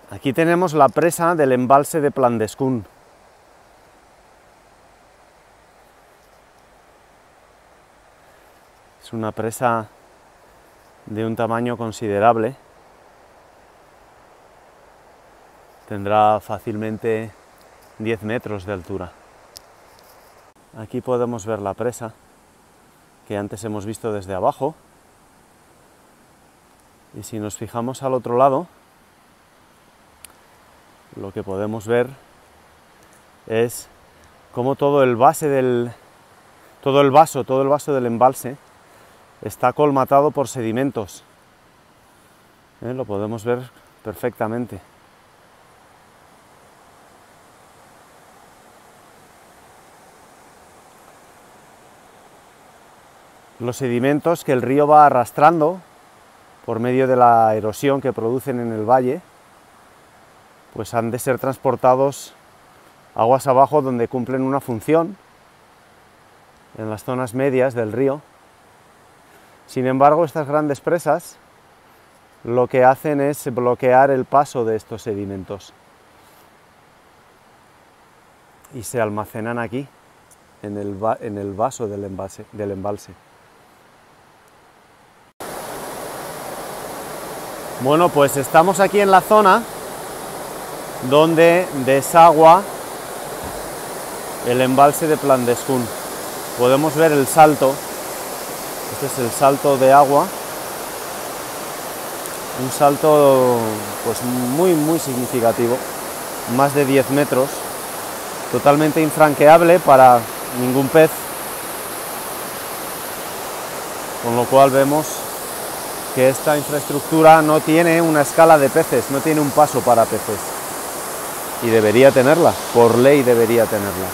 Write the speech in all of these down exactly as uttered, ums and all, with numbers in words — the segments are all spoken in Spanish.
Aquí tenemos la presa del embalse de Plandeskun. Es una presa de un tamaño considerable. Tendrá fácilmente diez metros de altura. Aquí podemos ver la presa, que antes hemos visto desde abajo. Y si nos fijamos al otro lado, lo que podemos ver es cómo todo el base del, todo el vaso, todo el vaso del embalse está colmatado por sedimentos. ¿Eh? Lo podemos ver perfectamente. Los sedimentos que el río va arrastrando por medio de la erosión que producen en el valle, pues han de ser transportados aguas abajo, donde cumplen una función en las zonas medias del río. Sin embargo, estas grandes presas lo que hacen es bloquear el paso de estos sedimentos y se almacenan aquí, en el, va en el vaso del embalse, del embalse. Bueno, pues estamos aquí en la zona donde desagua el embalse de Plandeskun. Podemos ver el salto. Este es el salto de agua. Un salto pues muy muy significativo, más de diez metros, totalmente infranqueable para ningún pez, con lo cual vemos que esta infraestructura no tiene una escala de peces, no tiene un paso para peces, y debería tenerla, por ley debería tenerla.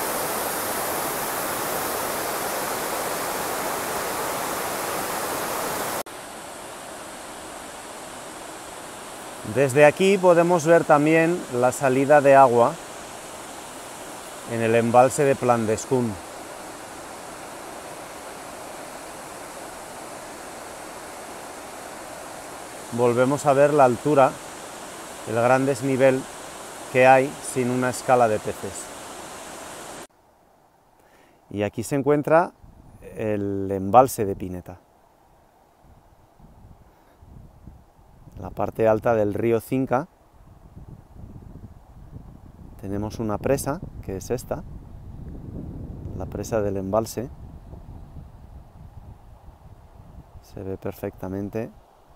Desde aquí podemos ver también la salida de agua en el embalse de Plandeskun. Volvemos a ver la altura, el gran desnivel que hay sin una escala de peces. Y aquí se encuentra el embalse de Pineta, la parte alta del río Cinca. Tenemos una presa, que es esta, la presa del embalse. Se ve perfectamente.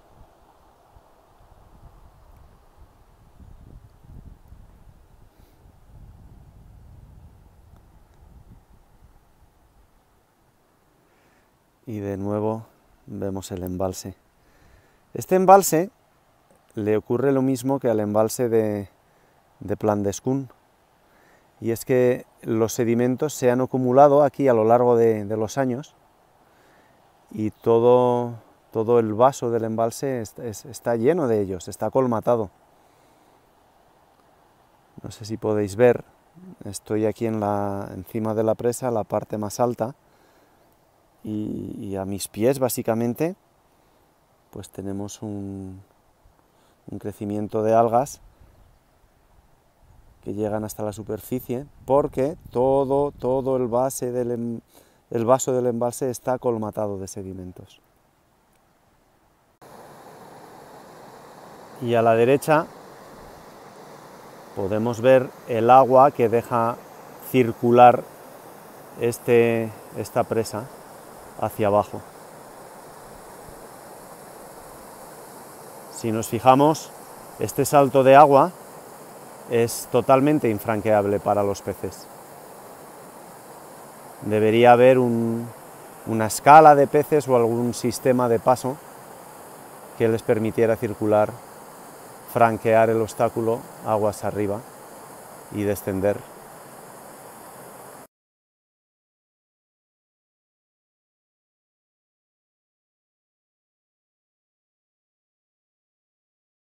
Y de nuevo vemos el embalse. Este embalse le ocurre lo mismo que al embalse de, de Plandeskun, y es que los sedimentos se han acumulado aquí a lo largo de, de los años, y todo, todo el vaso del embalse es, es, está lleno de ellos, está colmatado. No sé si podéis ver, estoy aquí en la, encima de la presa, la parte más alta, y, y a mis pies básicamente pues tenemos un, un crecimiento de algas que llegan hasta la superficie, porque todo, todo el, base del, el vaso del embalse está colmatado de sedimentos. Y a la derecha podemos ver el agua que deja circular este, esta presa hacia abajo. Si nos fijamos, este salto de agua es totalmente infranqueable para los peces. Debería haber un, una escala de peces o algún sistema de paso que les permitiera circular, franquear el obstáculo aguas arriba y descender